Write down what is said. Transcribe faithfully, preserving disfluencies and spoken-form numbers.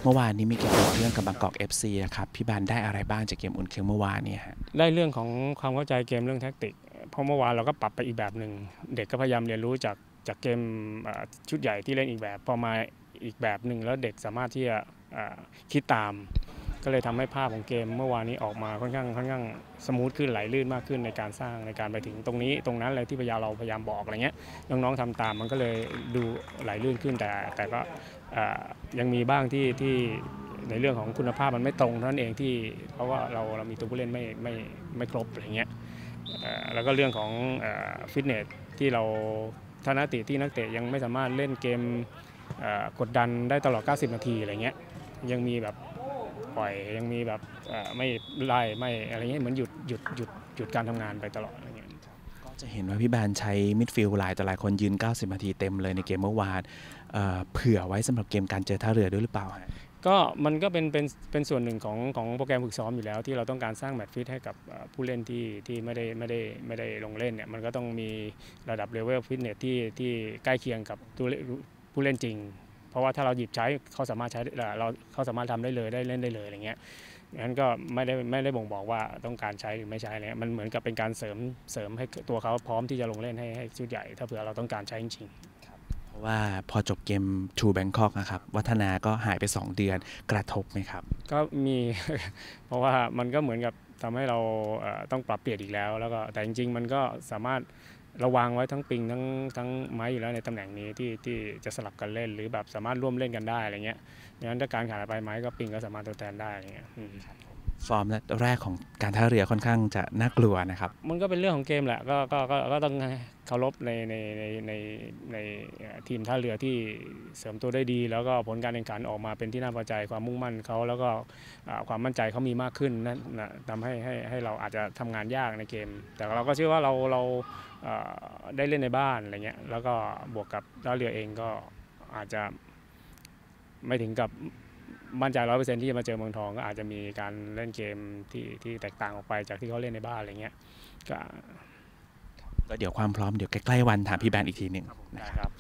มื่อวานนี้มีเกมอุ่นเครื่องกับบางกอก เอฟ ซี นะครับพี่บานได้อะไรบ้างจากเกมอุ่นเครื่องเมื่อวานนี้ฮะได้เรื่องของความเข้าใจเกมเรื่องแท็กติกเพราะเมื่อวานเราก็ปรับไปอีกแบบหนึ่งเด็กก็พยายามเรียนรู้จากจากเกมชุดใหญ่ที่เล่นอีกแบบพอมาอีกแบบหนึ่งแล้วเด็กสามารถที่จะคิดตามก็เลยทำให้ภาพของเกมเมื่อวานนี้ออกมาค่อนข้างค่อนข้างสมูทขึ้นไหลลื่นมากขึ้นในการสร้างในการไปถึงตรงนี้ตรงนั้นอะไรที่พยายามเราพยายามบอกอะไรเงี้ยน้องๆทำตามมันก็เลยดูไหลลื่นขึ้นแต่แต่ก็ยังมีบ้างที่ที่ในเรื่องของคุณภาพมันไม่ตรงเท่านั้นเองที่เพราะว่าเราเรามีตัวผู้เล่นไม่ไม่ไม่ครบอะไรเงี้ยแล้วก็เรื่องของฟิตเนสที่เราถ้านักเตะที่นักเตะยังไม่สามารถเล่นเกมกดดันได้ตลอดเก้าสิบนาทีอะไรเงี้ยยังมีแบบปล่อยยังมีแบบไม่ไล่ไม่อะไรเงี้ยเหมือนหยุดหยุดหยุดหยุดการทำงานไปตลอดอะไรเงี้ยก็จะเห็นว่าพี่บานใช้มิดฟิลด์หลายต่อหลายคนยืนเก้าสิบนาทีเต็มเลยในเกมเมื่อวานเผื่อไว้สำหรับเกมการเจอท่าเรือด้วยหรือเปล่าฮะก็มันก็เป็นเป็นเป็นส่วนหนึ่งของของโปรแกรมฝึกซ้อมอยู่แล้วที่เราต้องการสร้างแมตช์ฟิตให้กับผู้เล่นที่ที่ไม่ได้ไม่ได้ไม่ได้ลงเล่นเนี่ยมันก็ต้องมีระดับเลเวลฟิตเนสที่ที่ใกล้เคียงกับผู้เล่นจริงเพราะว่าถ้าเราหยิบใช้เขาสามารถใช้เราเขาสามารถทำได้เลยได้เล่นได้เลยอะไรเงี้ยงั้นก็ไม่ได้ไม่ได้บ่งบอกว่าต้องการใช้หรือไม่ใช้อะไรมันเหมือนกับเป็นการเสริมเสริมให้ตัวเขาพร้อมที่จะลงเล่นให้ให้ชุดใหญ่ถ้าเผื่อเราต้องการใช้จริงเพราะว่าพอจบเกมทูแบงคอกนะครับวัฒนาก็หายไปสองเดือนกระทบไหมครับก็มี เพราะว่ามันก็เหมือนกับทำให้เราต้องปรับเปลี่ยนอีกแล้วแล้วก็แต่จริงๆมันก็สามารถระวังไว้ทั้งปิงทั้งทั้งไม้อยู่แล้วในตำแหน่งนี้ที่ที่จะสลับกันเล่นหรือแบบสามารถร่วมเล่นกันได้อะไรเงี้ยงั้นถ้าการขาดไปไม้ก็ปิงก็สามารถทดแทนได้อะไรเงี้ยฟอร์มแรกของการท่าเรือค่อนข้างจะน่ากลัวนะครับมันก็เป็นเรื่องของเกมแหละก็ก็ก็ต้องเคารพในในในในในทีมท่าเรือที่เสริมตัวได้ดีแล้วก็ผลการแข่งขันออกมาเป็นที่น่าพอใจความมุ่งมั่นเขาแล้วก็ความมั่นใจเขามีมากขึ้นนั่นนะทำให้ให้ให้เราอาจจะทำงานยากในเกมแต่เราก็เชื่อว่าเราเราได้เล่นในบ้านอะไรเงี้ยแล้วก็บวกกับท่าเรือเองก็อาจจะไม่ถึงกับมั่นใจร้อยเปอร์เซ็นต์ที่จะมาเจอเมืองทองก็อาจจะมีการเล่นเกมที่ที่แตกต่างออกไปจากที่เขาเล่นในบ้านอะไรเงี้ยก็ก็เดี๋ยวความพร้อมเดี๋ยวใกล้ๆวันถามพี่แบนอีกทีหนึ่งนะครับ